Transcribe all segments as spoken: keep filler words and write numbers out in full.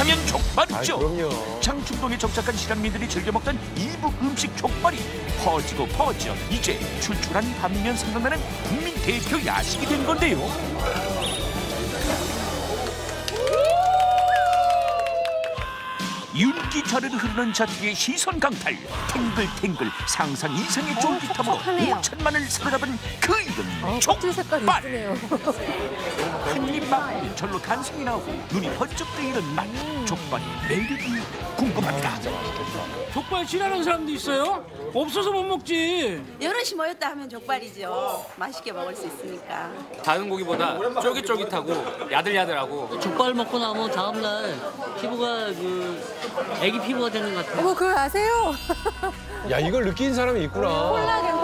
하면 족발이죠. 아이, 그럼요. 장충동에 정착한 실향민들이 즐겨 먹던 이북 음식 족발이 퍼지고 퍼져 이제 출출한 밤이면 생각나는 국민 대표 야식이 된 건데요. 윤기 자르르 흐르는 자투리의 시선 강탈, 탱글탱글 상상 이상의 쫄깃함으로 오천만을 사로잡은 그 이름 족발. 한 입만 절로 간성이 나오고 눈이 번쩍 뜨이는 맛, 족발의 매력이 궁금합니다. 족발 싫어하는 사람도 있어요? 없어서 못 먹지. 여럿이 모였다 하면 족발이죠. 맛있게 먹을 수 있으니까. 다른 고기보다 쫄깃쫄깃하고 야들야들하고. 족발 먹고 나면 다음날 피부가 그 애기 피부가 되는 것 같아요. 어머, 그걸 아세요? 야, 이걸 느낀 사람이 있구나. 콜라겐,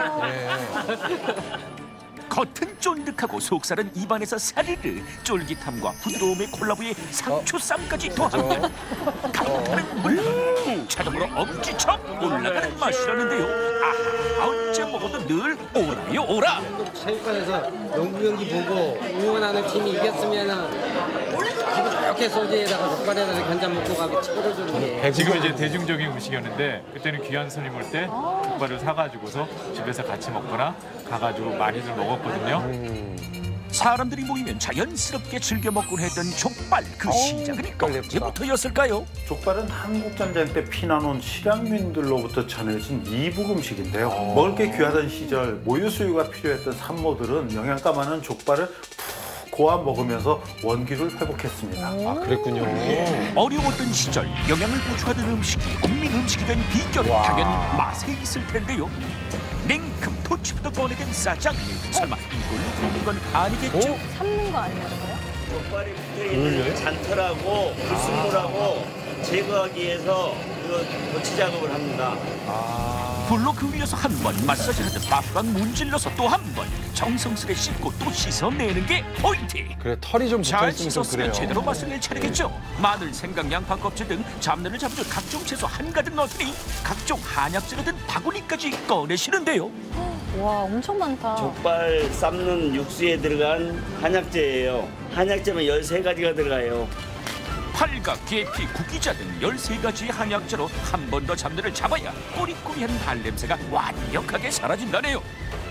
콜라겐. 네. 겉은 쫀득하고 속살은 입안에서 사르르, 쫄깃함과 부드러움의 콜라보에 상추쌈까지 더하면 강타는 물 자동으로 엄지척 올라가는 맛이라는데요. 아, 언제 먹어도 늘 오라요 오라. 체육관에서 농구 경기 보고 응원하는 팀이 이겼으면은 기분 좋게 소주에다가 족발에다가 견자 먹고 가기 최고로 좋은 게. 지금 이제 대중적인 음식이었는데 그때는 귀한 손님 올 때 족발을 사가지고서 집에서 같이 먹거나 가가지고 많이들 먹었거든요. 음. 사람들이 모이면 자연스럽게 즐겨 먹곤 했던 족발, 그 시작은 언제부터였을까요? 족발은 한국전쟁 때 피난온 실향민들로부터 전해진 이북 음식인데요. 먹을 게 귀하던 시절 모유수유가 필요했던 산모들은 영양가 많은 족발을 푹 고아 먹으면서 원기를 회복했습니다. 아, 그랬군요. 어려웠던 시절 영양을 보충하던 음식이 국민 음식이 된 비결은 와. 당연 맛에 있을 텐데요. 냉큼 토치부터 꺼내된 싸장, 설마 이걸로 먹는 건 아니겠죠? 삶는 거 아니었어요? 족발이 붙어있는 잔털하고 불순물하고 제거하기 위해서 이거 도치 작업을 합니다. 불로 그을려서 한 번, 마사지하듯 빡빡 문질러서 또 한 번 정성스레 씻고 또 씻어내는 게 포인트. 그래, 털이 좀 잘 붙어있으면 좀 씻었으면 그래요. 제대로 맛을 낼 차례겠죠. 마늘, 생강, 양파 껍질 등 잡내를 잡아줄 각종 채소 한가득 넣었으니 각종 한약재를 든 바구니까지 꺼내시는데요. 와, 엄청 많다. 족발 삶는 육수에 들어간 한약재예요. 한약재면 열세 가지가 들어가요. 팔각, 계피, 구기자 등 열세 가지의 한약재로 한 번 더 잡내를 잡아야 꼬리꼬리한 발냄새가 완벽하게 사라진다네요.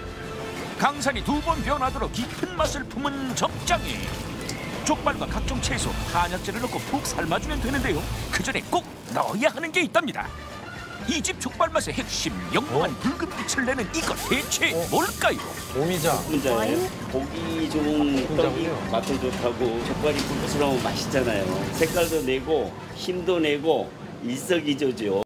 강산이 두 번 변하도록 깊은 맛을 품은 접장에 족발과 각종 채소, 한약재를 넣고 푹 삶아주면 되는데요. 그 전에 꼭 넣어야 하는 게 있답니다. 이 집 족발 맛의 핵심, 영롱한 붉은빛을 내는 이것 대체 뭘까요? 오미자. 분자예요. 고기 좋은 떡이 맛도 좋다고 족발이 불부스러우면 맛있잖아요. 색깔도 내고 힘도 내고 일석이조죠.